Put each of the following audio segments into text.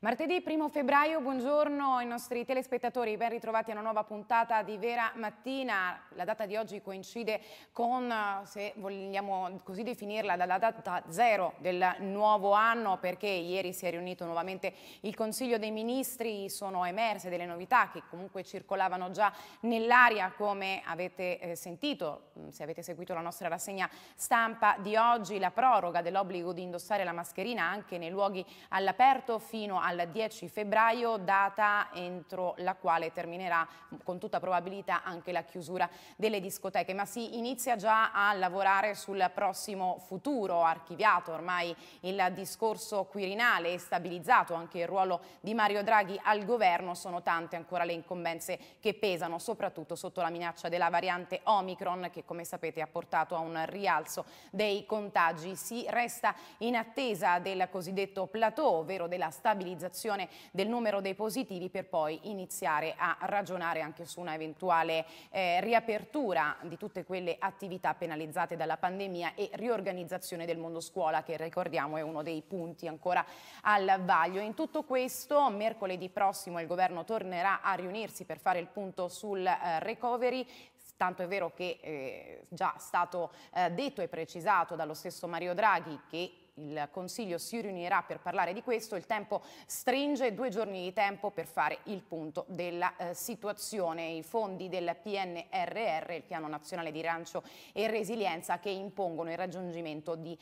Martedì 1 febbraio, buongiorno ai nostri telespettatori, ben ritrovati a una nuova puntata di Vera Mattina. La data di oggi coincide con, se vogliamo così definirla, la data zero del nuovo anno, perché ieri si è riunito nuovamente il Consiglio dei Ministri, sono emerse delle novità che comunque circolavano già nell'aria, come avete sentito, se avete seguito la nostra rassegna stampa di oggi, la proroga dell'obbligo di indossare la mascherina anche nei luoghi all'aperto fino al 10 febbraio, data entro la quale terminerà con tutta probabilità anche la chiusura delle discoteche, ma si inizia già a lavorare sul prossimo futuro, archiviato ormai il discorso Quirinale e stabilizzato anche il ruolo di Mario Draghi al governo. Sono tante ancora le incombenze che pesano, soprattutto sotto la minaccia della variante Omicron, che come sapete ha portato a un rialzo dei contagi. Si resta in attesa del cosiddetto plateau, ovvero della stabilizzazione del numero dei positivi, per poi iniziare a ragionare anche su una eventuale riapertura di tutte quelle attività penalizzate dalla pandemia e riorganizzazione del mondo scuola, che ricordiamo è uno dei punti ancora al vaglio. In tutto questo, mercoledì prossimo il governo tornerà a riunirsi per fare il punto sul recovery. Tanto è vero che è già stato detto e precisato dallo stesso Mario Draghi che il Consiglio si riunirà per parlare di questo. Il tempo stringe, 2 giorni di tempo per fare il punto della situazione. I fondi del PNRR, il Piano Nazionale di Rilancio e Resilienza, che impongono il raggiungimento di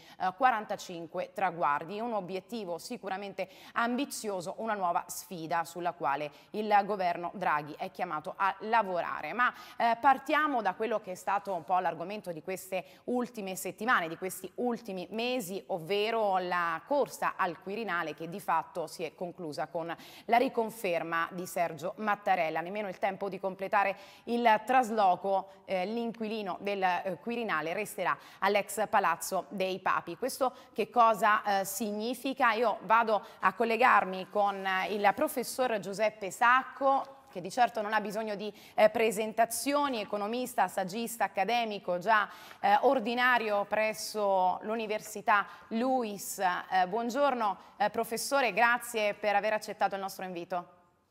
45 traguardi. Un obiettivo sicuramente ambizioso, una nuova sfida sulla quale il governo Draghi è chiamato a lavorare. Ma partiamo da quello che è stato un po' l'argomento di queste ultime settimane, di questi ultimi mesi, ovvero la corsa al Quirinale, che di fatto si è conclusa con la riconferma di Sergio Mattarella. Nemmeno il tempo di completare il trasloco, l'inquilino del Quirinale resterà all'ex Palazzo dei Papi. Questo che cosa significa? Io vado a collegarmi con il professor Giuseppe Sacco, che di certo non ha bisogno di presentazioni, economista, saggista, accademico, già ordinario presso l'Università LUISS. Buongiorno professore, grazie per aver accettato il nostro invito.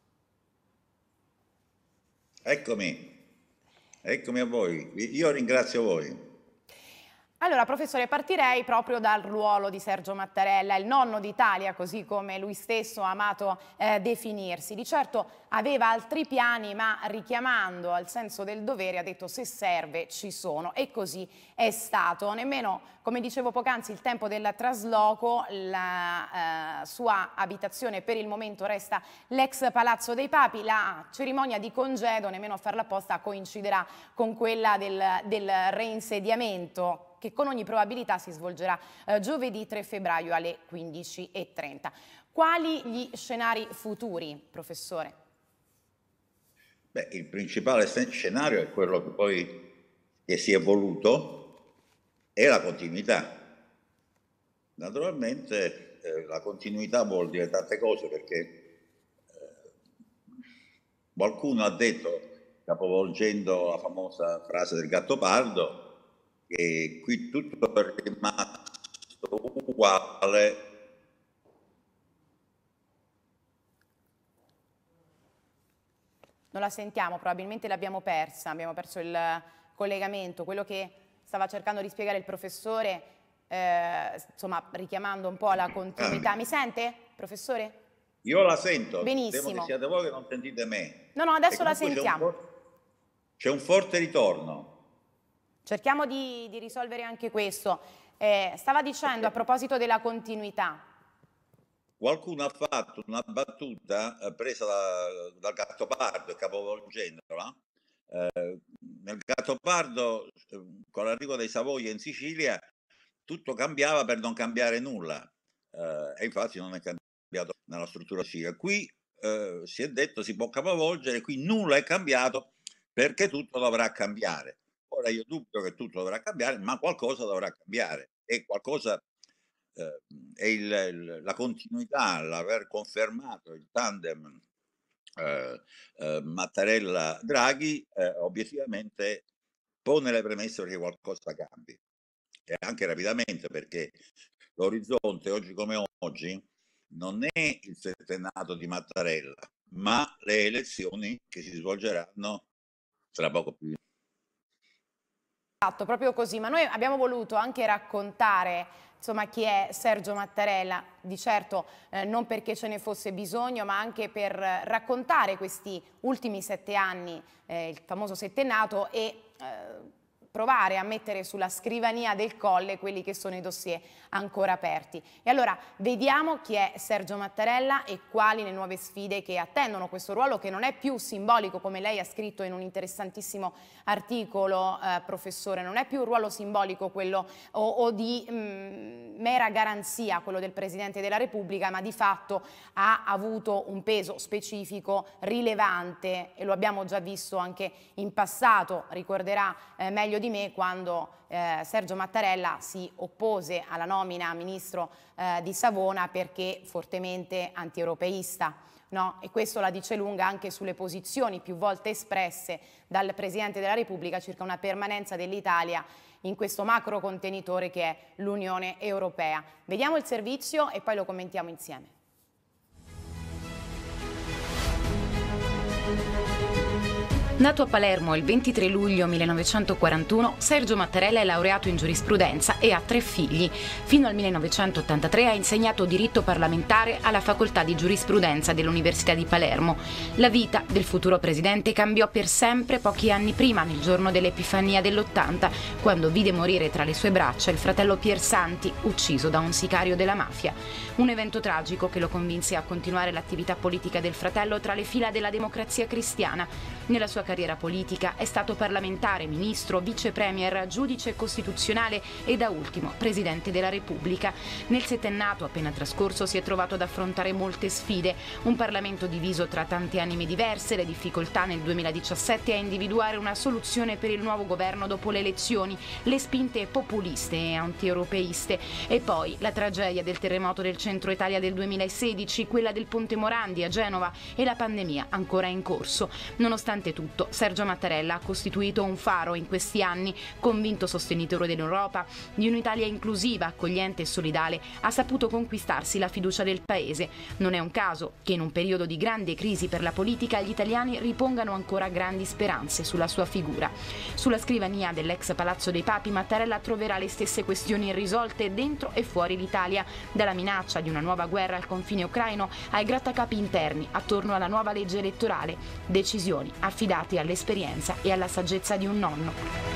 Eccomi a voi, io ringrazio voi. Allora, professore, partirei proprio dal ruolo di Sergio Mattarella, il nonno d'Italia, così come lui stesso ha amato definirsi. Di certo aveva altri piani, ma richiamando al senso del dovere ha detto: se serve ci sono, e così è stato. Nemmeno, come dicevo poc'anzi, il tempo del trasloco, la sua abitazione per il momento resta l'ex Palazzo dei Papi. La cerimonia di congedo, nemmeno a farla apposta, coinciderà con quella del reinsediamento, che con ogni probabilità si svolgerà giovedì 3 febbraio alle 15:30. Quali gli scenari futuri, professore? Beh, il principale scenario è quello che poi che si è voluto, è la continuità. Naturalmente la continuità vuol dire tante cose, perché qualcuno ha detto, capovolgendo la famosa frase del Gattopardo, che qui tutto è rimasto uguale. Non la sentiamo, probabilmente l'abbiamo persa, abbiamo perso il collegamento. Quello che stava cercando di spiegare il professore, insomma, richiamando un po' alla continuità. Mi sente, professore? Io la sento, temo che Benissimo. siate voi che non sentite me. No, adesso la sentiamo. C'è un forte ritorno. Cerchiamo di risolvere anche questo. Stava dicendo a proposito della continuità. Qualcuno ha fatto una battuta presa dal Gattopardo, capovolgendola. Nel Gattopardo, con l'arrivo dei Savoia in Sicilia, tutto cambiava per non cambiare nulla, e infatti non è cambiato nella struttura siciliana. Qui si è detto si può capovolgere, qui nulla è cambiato perché tutto dovrà cambiare. Ora io dubito che tutto dovrà cambiare, ma qualcosa dovrà cambiare, e qualcosa è la continuità, l'aver confermato il tandem Mattarella-Draghi, obiettivamente pone le premesse perché qualcosa cambi, e anche rapidamente, perché l'orizzonte oggi come oggi non è il settennato di Mattarella, ma le elezioni che si svolgeranno tra poco più. Esatto, proprio così, ma noi abbiamo voluto anche raccontare insomma chi è Sergio Mattarella, di certo non perché ce ne fosse bisogno, ma anche per raccontare questi ultimi 7 anni, il famoso settennato, e provare a mettere sulla scrivania del Colle quelli che sono i dossier ancora aperti. E allora vediamo chi è Sergio Mattarella e quali le nuove sfide che attendono questo ruolo, che non è più simbolico, come lei ha scritto in un interessantissimo articolo, professore, non è più un ruolo simbolico quello o di mera garanzia, quello del Presidente della Repubblica, ma di fatto ha avuto un peso specifico rilevante, e lo abbiamo già visto anche in passato. Ricorderà meglio di me quando Sergio Mattarella si oppose alla nomina a ministro di Savona perché fortemente antieuropeista. No? E questo la dice lunga anche sulle posizioni più volte espresse dal Presidente della Repubblica circa una permanenza dell'Italia in questo macro contenitore che è l'Unione Europea. Vediamo il servizio e poi lo commentiamo insieme. Nato a Palermo il 23 luglio 1941, Sergio Mattarella è laureato in giurisprudenza e ha 3 figli. Fino al 1983 ha insegnato diritto parlamentare alla facoltà di giurisprudenza dell'Università di Palermo. La vita del futuro presidente cambiò per sempre pochi anni prima, nel giorno dell'Epifania dell'80, quando vide morire tra le sue braccia il fratello Piersanti, ucciso da un sicario della mafia. Un evento tragico che lo convinse a continuare l'attività politica del fratello tra le fila della Democrazia Cristiana. Nella sua carriera politica è stato parlamentare, ministro, vice premier, giudice costituzionale e da ultimo presidente della Repubblica. Nel settennato appena trascorso si è trovato ad affrontare molte sfide, un Parlamento diviso tra tante anime diverse, le difficoltà nel 2017 a individuare una soluzione per il nuovo governo dopo le elezioni, le spinte populiste e antieuropeiste e poi la tragedia del terremoto del centro Italia del 2016, quella del Ponte Morandi a Genova e la pandemia ancora in corso. Nonostante tutto, Sergio Mattarella ha costituito un faro in questi anni, convinto sostenitore dell'Europa, di un'Italia inclusiva, accogliente e solidale, ha saputo conquistarsi la fiducia del Paese. Non è un caso che in un periodo di grande crisi per la politica gli italiani ripongano ancora grandi speranze sulla sua figura. Sulla scrivania dell'ex Palazzo dei Papi, Mattarella troverà le stesse questioni irrisolte dentro e fuori l'Italia, dalla minaccia di una nuova guerra al confine ucraino ai grattacapi interni attorno alla nuova legge elettorale, decisioni affidate all'esperienza e alla saggezza di un nonno.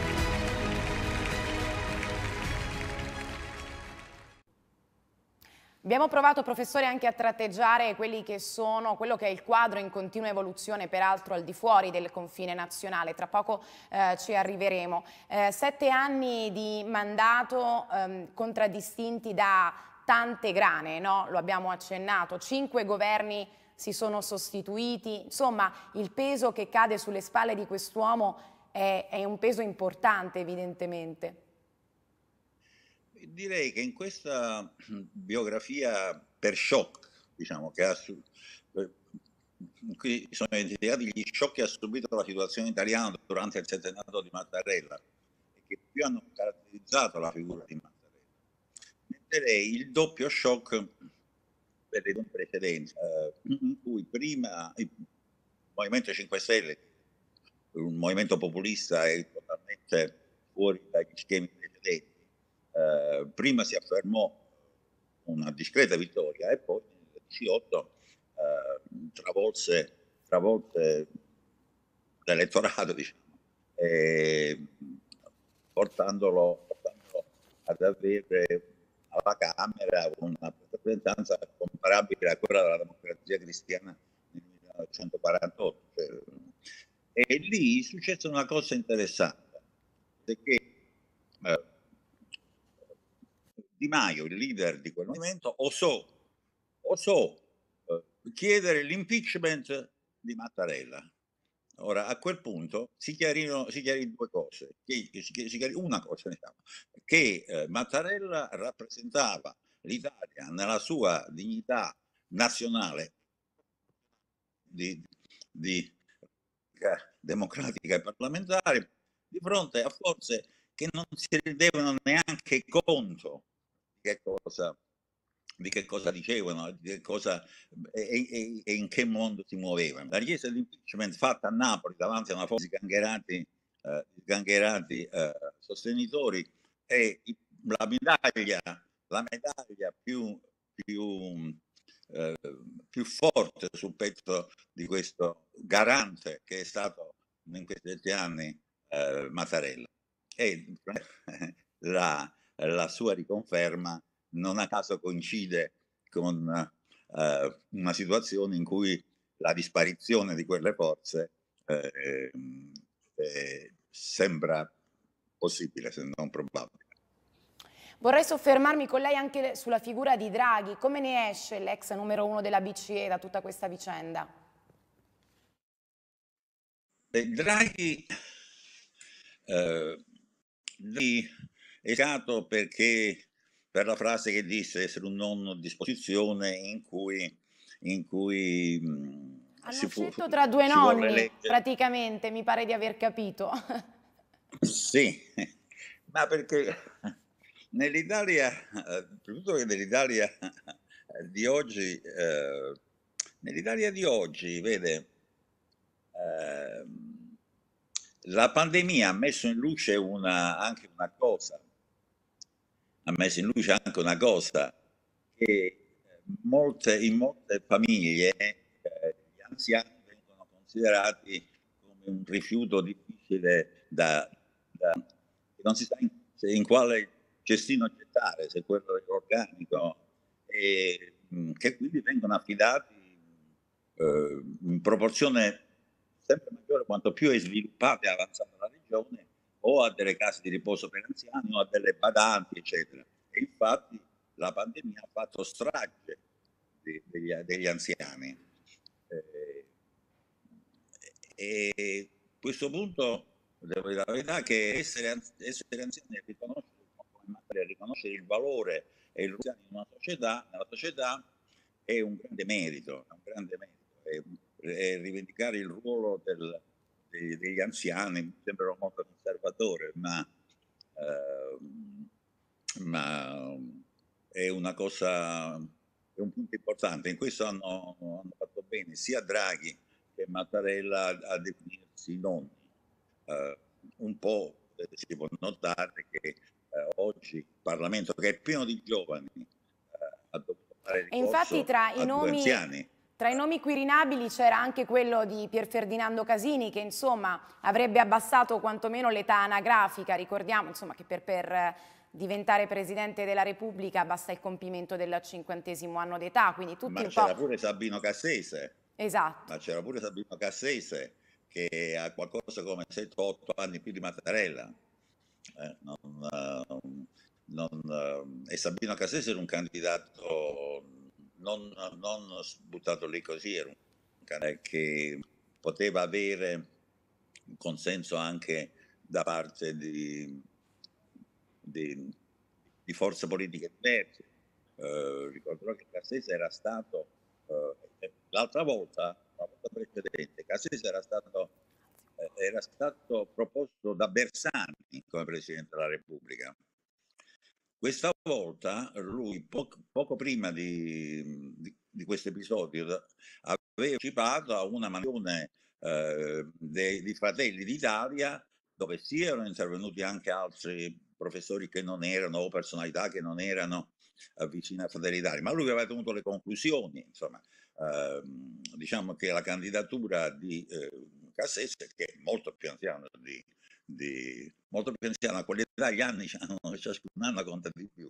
Abbiamo provato, professore, anche a tratteggiare quello che è il quadro in continua evoluzione, peraltro al di fuori del confine nazionale. Tra poco ci arriveremo. 7 anni di mandato contraddistinti da tante grane, no? Lo abbiamo accennato, 5 governi si sono sostituiti, insomma il peso che cade sulle spalle di quest'uomo è un peso importante, evidentemente. Direi che in questa biografia per shock, diciamo, in cui sono identificati gli shock che ha subito la situazione italiana durante il settennato di Mattarella e che più hanno caratterizzato la figura di Mattarella, metterei il doppio shock per le due precedenti, in cui prima il Movimento 5 Stelle, un movimento populista e totalmente fuori dagli schemi precedenti, prima si affermò una discreta vittoria e poi nel 2018 travolse l'elettorato, diciamo, portandolo ad avere alla Camera una rappresentanza comparabile a quella della Democrazia Cristiana nel 1948. E lì successe una cosa interessante, perché Di Maio, il leader di quel movimento, osò chiedere l'impeachment di Mattarella. Ora, a quel punto si chiarì due cose. Si chiarì una cosa, diciamo, che Mattarella rappresentava l'Italia nella sua dignità nazionale di democratica e parlamentare, di fronte a forze che non si rendevano neanche conto di che cosa di che cosa dicevano, di che cosa e in che mondo si muovevano. La richiesta di impeachment fatta a Napoli davanti a una folla di sgangherati sostenitori è la medaglia eh, più forte sul petto di questo garante che è stato in questi 7 anni Mattarella. E la sua riconferma non a caso coincide con una situazione in cui la disparizione di quelle forze sembra possibile, se non probabile. Vorrei soffermarmi con lei anche sulla figura di Draghi. Come ne esce l'ex numero 1 della BCE da tutta questa vicenda? Draghi è stato perché per la frase che disse essere un nonno a disposizione in cui hanno scelto tra due nonni, praticamente, mi pare di aver capito. Sì, ma perché nell'Italia, tutto che nell'Italia di oggi, vede, la pandemia ha messo in luce anche una cosa, che in molte famiglie gli anziani vengono considerati come un rifiuto difficile che non si sa in quale cestino gettare, se quello dell'organico, e che quindi vengono affidati in proporzione sempre maggiore quanto più è sviluppata e avanzata la regione, o a delle case di riposo per anziani o a delle badanti, eccetera. E infatti la pandemia ha fatto strage degli anziani. E a questo punto devo dire la verità che essere anziani e riconoscere il valore e il ruolo nella società è un grande merito, e rivendicare il ruolo degli anziani mi sembra molto conservatore, ma è una cosa, è un punto importante. In questo hanno fatto bene sia Draghi che Mattarella a definirsi nonni. Un po' si può notare che oggi il Parlamento, che è pieno di giovani, ha dovuto fare ricorso infatti tra i due anziani. Tra i nomi quirinabili c'era anche quello di Pier Ferdinando Casini, che insomma avrebbe abbassato quantomeno l'età anagrafica. Ricordiamo insomma che per diventare Presidente della Repubblica basta il compimento del 50° anno d'età, quindi tutti Ma c'era pure Sabino Cassese. Esatto. Ma c'era pure Sabino Cassese che ha qualcosa come 7-8 anni più di Mattarella. E Sabino Cassese era un candidato non buttato lì così, era un candidato che poteva avere un consenso anche da parte di forze politiche diverse. Ricorderò che Cassese era stato l'altra volta precedente, Cassese era stato proposto da Bersani come Presidente della Repubblica. Questa volta lui, poco prima di questo episodio, aveva partecipato a una manifestazione di Fratelli d'Italia, dove sì erano intervenuti anche altri professori che non erano, o personalità che non erano vicine a Fratelli d'Italia, ma lui aveva tenuto le conclusioni. Insomma, diciamo che la candidatura di Cassese, che è molto più anziano molto più anziano, a quell'età gli anni ciascun anno conta di più,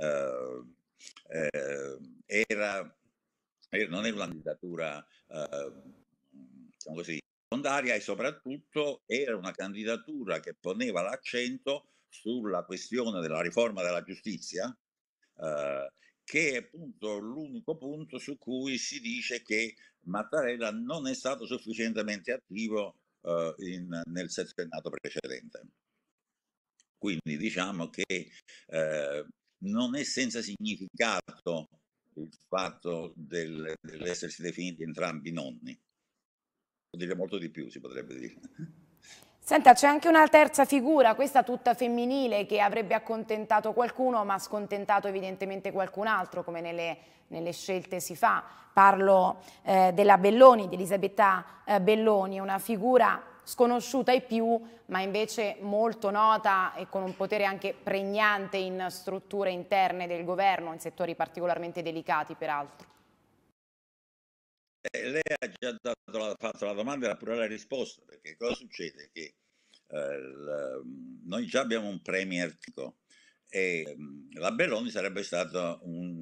non era una candidatura diciamo così secondaria, e soprattutto era una candidatura che poneva l'accento sulla questione della riforma della giustizia, che è appunto l'unico punto su cui si dice che Mattarella non è stato sufficientemente attivo nel settennato precedente. Quindi diciamo che non è senza significato il fatto dell'essersi definiti entrambi nonni. Vuol dire molto di più, si potrebbe dire. Senta, c'è anche una terza figura, questa tutta femminile, che avrebbe accontentato qualcuno ma scontentato evidentemente qualcun altro, come nelle scelte si fa. Parlo della Belloni, di Elisabetta Belloni, una figura sconosciuta ai più, ma invece molto nota e con un potere anche pregnante in strutture interne del governo, in settori particolarmente delicati peraltro. Lei ha già fatto la domanda e ha pure la risposta, perché cosa succede? Che noi già abbiamo un premier tico e la Belloni sarebbe stato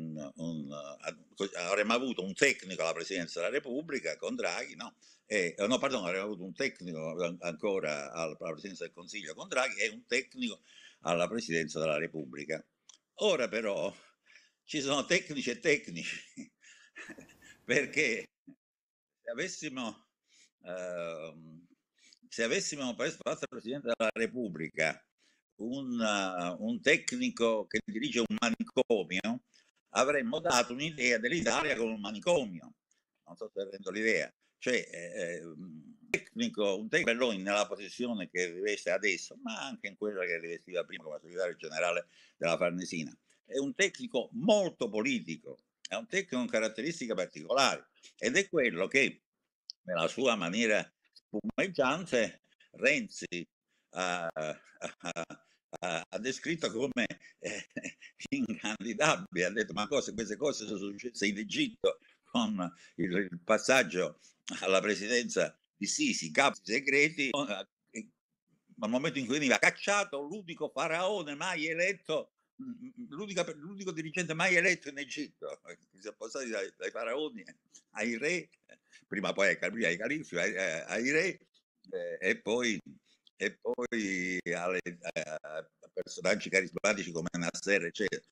avremmo avuto un tecnico alla Presidenza della Repubblica con Draghi, no? No, pardon, avremmo avuto un tecnico ancora alla Presidenza del Consiglio con Draghi e un tecnico alla Presidenza della Repubblica. Ora però ci sono tecnici e tecnici, perché avessimo, se avessimo fatto Presidente della Repubblica un tecnico che dirige un manicomio, avremmo dato un'idea dell'Italia come un manicomio. Non so se rendo l'idea. Cioè, un tecnico Belloni nella posizione che riveste adesso, ma anche in quella che rivestiva prima come segretario generale della Farnesina, è un tecnico molto politico, è un tecnico con caratteristiche particolari ed è quello che nella sua maniera spumeggiante Renzi ha, ha descritto come incandidabile, ha detto ma queste cose sono successe in Egitto con il passaggio alla presidenza di Sisi, capi segreti, al momento in cui veniva cacciato l'unico faraone mai eletto, l'unico dirigente mai eletto in Egitto, che si è passato dai faraoni ai re, prima poi ai califi, ai re, e poi a personaggi carismatici come Nasser, eccetera.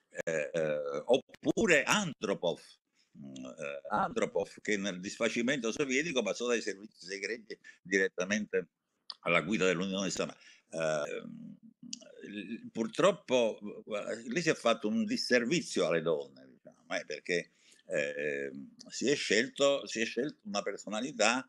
Oppure Andropov, che nel disfacimento sovietico passò dai servizi segreti direttamente alla guida dell'Unione Islamica. Purtroppo lì si è fatto un disservizio alle donne, diciamo, perché si è scelto una personalità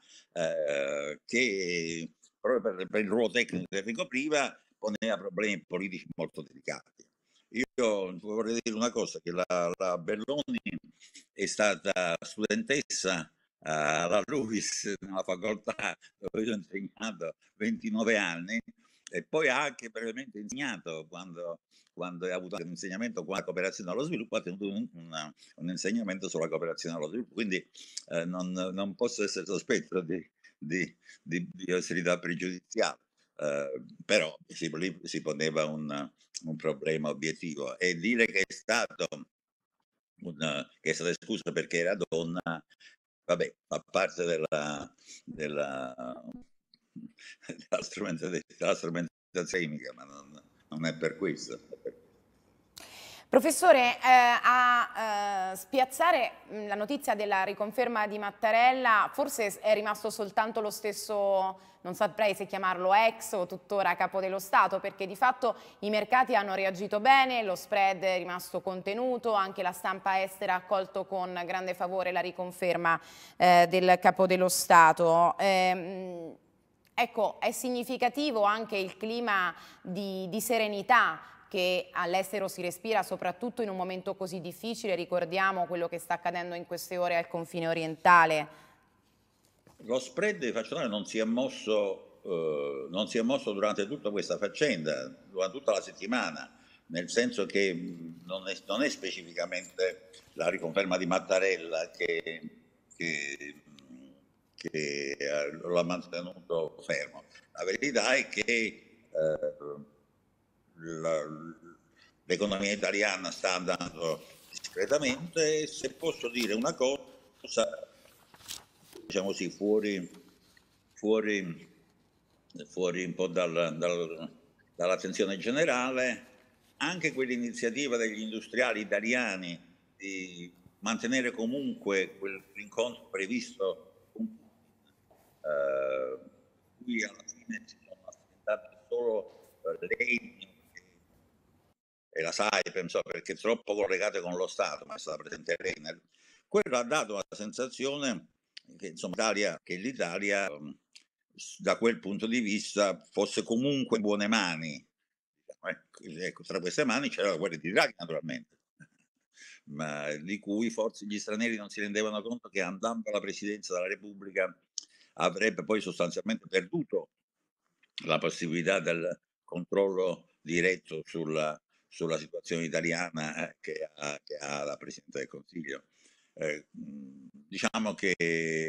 che proprio per il ruolo tecnico che ricopriva poneva problemi politici molto delicati. Io vorrei dire una cosa, che la Belloni è stata studentessa alla LUISS, nella facoltà dove io ho insegnato 29 anni, e poi ha anche brevemente insegnato quando ha avuto un insegnamento con la cooperazione allo sviluppo, ha tenuto un insegnamento sulla cooperazione allo sviluppo, quindi non posso essere sospetto di ostilità pregiudiziale, però lì si poneva un problema obiettivo, e dire che è stato escluso perché era donna, vabbè, fa parte della strumentazione chimica, ma non è per questo. Professore, a spiazzare la notizia della riconferma di Mattarella, forse è rimasto soltanto lo stesso, non saprei se chiamarlo ex o tuttora capo dello Stato, perché di fatto i mercati hanno reagito bene, lo spread è rimasto contenuto, anche la stampa estera ha accolto con grande favore la riconferma del capo dello Stato. Ecco, è significativo anche il clima di serenità che all'estero si respira, soprattutto in un momento così difficile. Ricordiamo quello che sta accadendo in queste ore al confine orientale. Lo spread di Faccione non si è mosso durante tutta questa faccenda, durante tutta la settimana, nel senso che non è specificamente la riconferma di Mattarella che lo ha mantenuto fermo. La verità è che l'economia italiana sta andando discretamente, e se posso dire una cosa, diciamo così, fuori un po' dall'attenzione generale, anche quell'iniziativa degli industriali italiani di mantenere comunque quell'incontro previsto con cui alla fine si sono aspettati solo lei e la Saipem, perché troppo collegate con lo Stato, ma è stata presente l'Enel. Quello ha dato la sensazione che l'Italia da quel punto di vista fosse comunque in buone mani. Ecco, tra queste mani c'era quella di Draghi naturalmente, ma di cui forse gli stranieri non si rendevano conto che andando alla presidenza della Repubblica avrebbe poi sostanzialmente perduto la possibilità del controllo diretto sulla situazione italiana che ha la Presidente del Consiglio. Diciamo che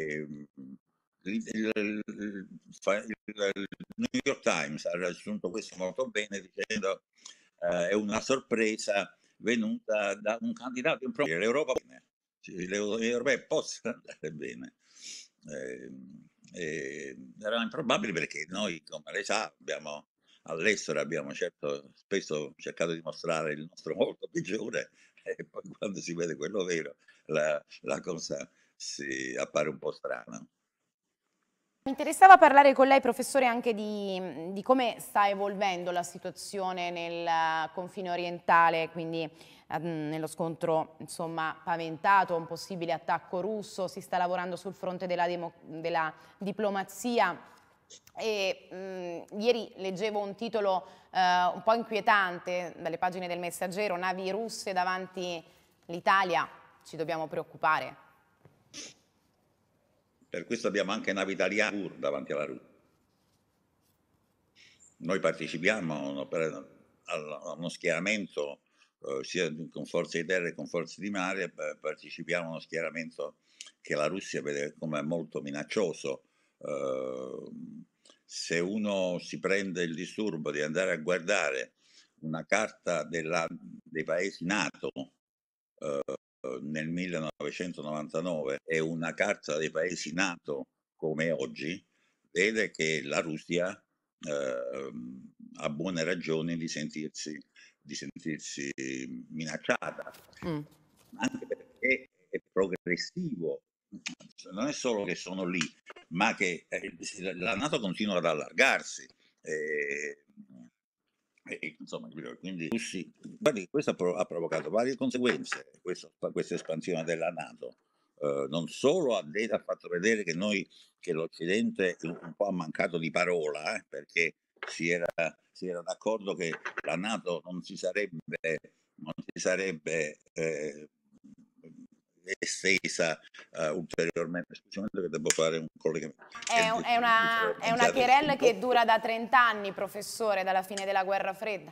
il New York Times ha raggiunto questo molto bene dicendo è una sorpresa venuta da un candidato in prova. L'Europa bene, le europee possono andare bene. Era improbabile perché noi, come lei sa, all'estero abbiamo spesso cercato di mostrare il nostro volto peggiore e poi quando si vede quello vero la cosa si appare un po' strana. Mi interessava parlare con lei, professore, anche di come sta evolvendo la situazione nel confine orientale, quindi nello scontro insomma, paventato, un possibile attacco russo, si sta lavorando sul fronte della diplomazia e ieri leggevo un titolo un po' inquietante dalle pagine del Messaggero, navi russe davanti l'Italia, ci dobbiamo preoccupare. Per questo abbiamo anche navi italiane pur davanti alla Russia. Noi partecipiamo a uno schieramento sia con forze di terra che con forze di mare, partecipiamo a uno schieramento che la Russia vede come molto minaccioso. Se uno si prende il disturbo di andare a guardare una carta dei paesi NATO nel 1999 e una carta dei paesi NATO come oggi, vede che la Russia ha buone ragioni di sentirsi minacciata, anche perché è progressivo, non è solo che sono lì, ma che la NATO continua ad allargarsi. Insomma, quindi guardi, questo ha provocato varie conseguenze, questa espansione della NATO. Non solo ha fatto vedere che l'Occidente un po' ha mancato di parola, perché si era d'accordo che la NATO non si sarebbe estesa ulteriormente. Scusate che devo fare un collegamento. È una querelle che dura da 30 anni, professore, dalla fine della guerra fredda.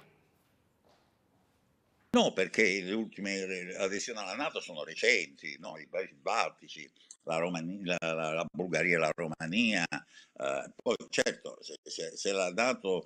No, perché le ultime adesioni alla NATO sono recenti, no? I paesi baltici, la Bulgaria e la Romania. Poi certo, se la NATO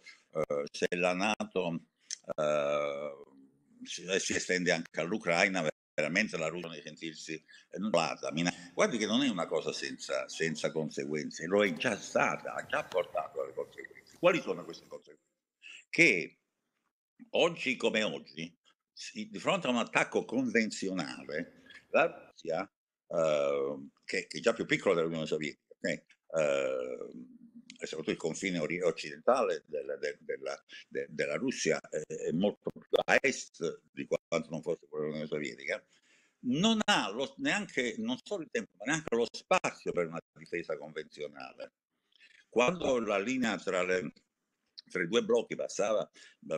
si estende anche all'Ucraina, veramente la Russia deve sentirsi annullata. Guardi che non è una cosa senza conseguenze, lo è già stata, ha già portato alle conseguenze. Quali sono queste conseguenze? Che oggi come oggi, di fronte a un attacco convenzionale, la Russia, che è già più piccola dell'Unione Sovietica, e soprattutto il confine occidentale della Russia è molto più a est di quanto non fosse quello dell'Unione Sovietica, non ha non solo il tempo, ma neanche lo spazio per una difesa convenzionale. Quando la linea tra i due blocchi passava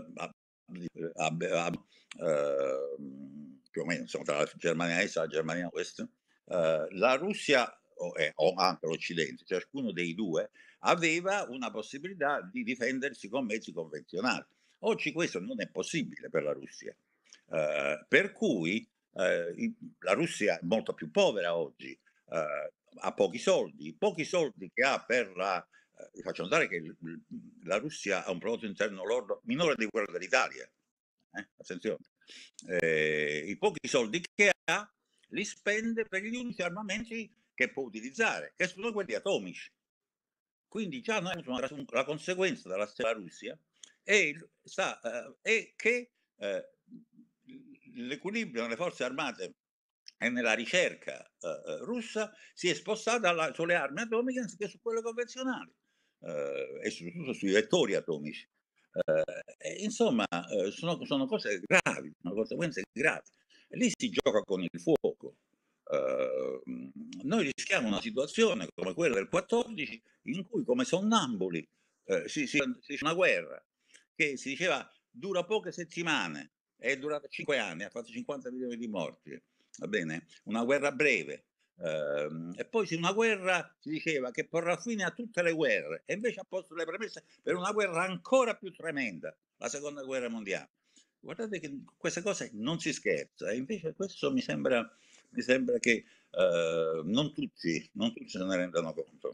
più o meno insomma, tra la Germania Est e la Germania Ovest, la Russia o anche l'Occidente, ciascuno dei due aveva una possibilità di difendersi con mezzi convenzionali. Oggi questo non è possibile per la Russia, per cui la Russia è molto più povera oggi, ha pochi soldi che ha per vi faccio notare che la Russia ha un prodotto interno lordo minore di quello dell'Italia. Attenzione. I pochi soldi che ha li spende per gli unici armamenti che può utilizzare, che sono quelli atomici. Quindi già noi abbiamo la conseguenza della Russia è che l'equilibrio nelle forze armate e nella ricerca russa si è spostata sulle armi atomiche anziché su quelle convenzionali e soprattutto sui vettori atomici. Insomma, sono cose gravi, sono conseguenze gravi. Lì si gioca con il fuoco. Noi rischiamo una situazione come quella del 14 in cui come sonnambuli si una guerra che si diceva dura poche settimane, è durata 5 anni, ha fatto 50 milioni di morti, va bene? Una guerra breve. E poi una guerra si diceva che porrà fine a tutte le guerre, e invece ha posto le premesse per una guerra ancora più tremenda, la seconda guerra mondiale. Guardate che queste cose non si scherza, e invece questo mi sembra che non tutti se ne rendano conto.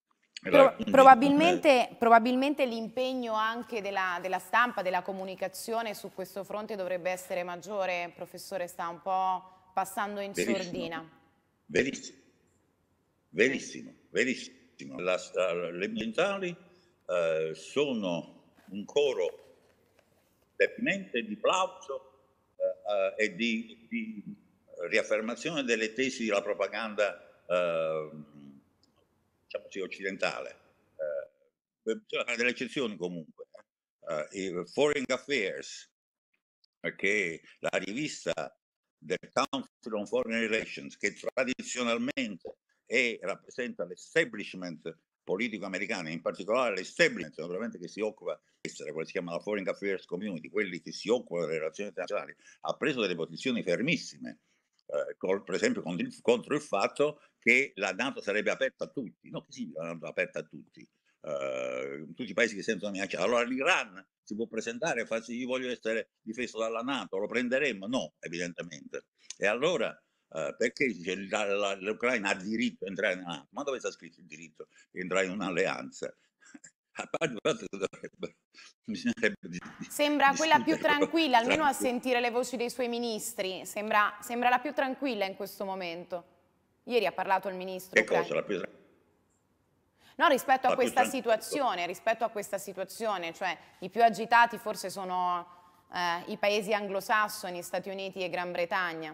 Probabilmente l'impegno anche della stampa, della comunicazione su questo fronte dovrebbe essere maggiore, professore, sta un po' passando in sordina. Verissimo, verissimo, verissimo. Le ambientali sono un coro deprimente di plauso e di riaffermazione delle tesi della propaganda diciamo così, occidentale. Bisogna fare delle eccezioni comunque. Foreign Affairs, che la rivista del Council on Foreign Relations, che tradizionalmente rappresenta l'establishment politico americano, in particolare l'establishment naturalmente che si occupa di essere, quello che si chiama la Foreign Affairs Community, quelli che si occupano delle relazioni internazionali, ha preso delle posizioni fermissime, per esempio contro il fatto che la NATO sarebbe aperta a tutti. No, che significa la NATO aperta a tutti? Tutti i paesi che sentono minacciati. Allora l'Iran si può presentare e farsi io voglio essere difeso dalla NATO, lo prenderemmo? No, evidentemente. E allora perché l'Ucraina ha diritto a entrare nella NATO? Ma dove sta scritto il diritto di entrare in un'alleanza? A parte il fatto che sembra quella più tranquilla, almeno a sentire le voci dei suoi ministri, sembra la più tranquilla in questo momento. Ieri ha parlato il ministro. Che cosa? La più tranquilla? No, rispetto a questa situazione, cioè i più agitati forse sono i paesi anglosassoni, Stati Uniti e Gran Bretagna.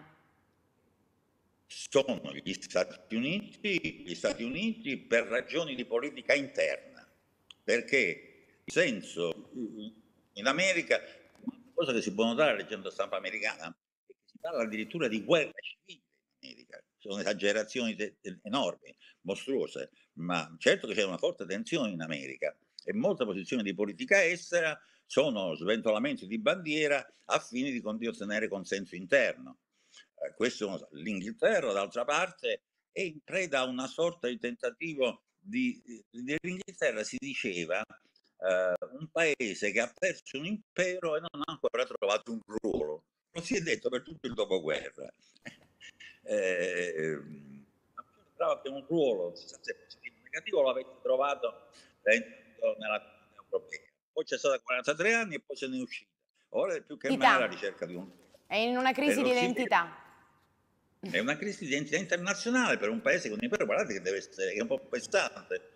Sono gli Stati Uniti per ragioni di politica interna, perché il senso in America, una cosa che si può notare leggendo la stampa americana, è che si parla addirittura di guerra civile in America. Sono esagerazioni enormi, mostruose, ma certo che c'è una forte tensione in America e molte posizioni di politica estera sono sventolamenti di bandiera a fini di ottenere consenso interno. Questo l'Inghilterra, d'altra parte, è in preda a una sorta di tentativo dell'Inghilterra, si diceva, un paese che ha perso un impero e non ha ancora trovato un ruolo. Lo si è detto per tutto il dopoguerra. Sembrava che un ruolo, non si sa se positivo o negativo, lo avete trovato nella Comunità Europea. Poi c'è stata 43 anni e poi se ne è uscita. Ora è più che mai alla ricerca di un ruolo. È in una crisi di identità. È una crisi di identità internazionale per un paese con un impero, guardate che deve essere, è un po' pesante.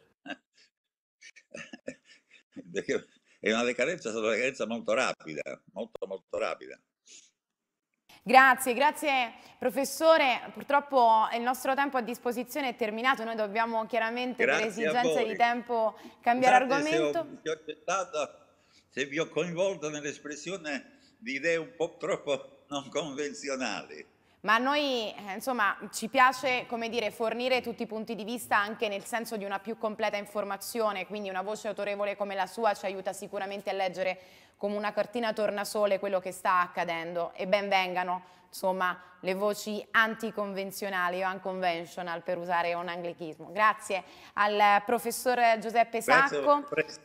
Perché è una decadenza, molto rapida, molto rapida. Grazie professore, purtroppo il nostro tempo a disposizione è terminato, noi dobbiamo chiaramente per esigenze di tempo cambiare argomento. Se vi ho coinvolto nell'espressione di idee un po' troppo non convenzionali. Ma a noi, insomma, ci piace, come dire, fornire tutti i punti di vista anche nel senso di una più completa informazione, quindi una voce autorevole come la sua ci aiuta sicuramente a leggere come una cartina tornasole quello che sta accadendo, e ben vengano, insomma, le voci anticonvenzionali o unconventional, per usare un anglichismo. Grazie al professor Giuseppe Sacco.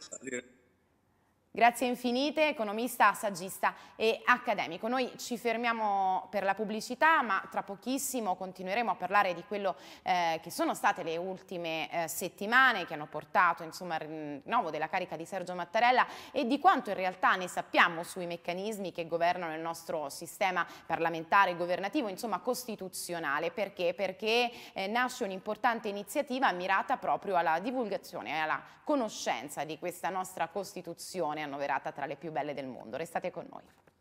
Grazie infinite, economista, saggista e accademico. Noi ci fermiamo per la pubblicità, ma tra pochissimo continueremo a parlare di quello che sono state le ultime settimane che hanno portato insomma, al rinnovo della carica di Sergio Mattarella e di quanto in realtà ne sappiamo sui meccanismi che governano il nostro sistema parlamentare e governativo, insomma costituzionale. Perché? Perché nasce un'importante iniziativa mirata proprio alla divulgazione e alla conoscenza di questa nostra Costituzione annoverata tra le più belle del mondo. Restate con noi.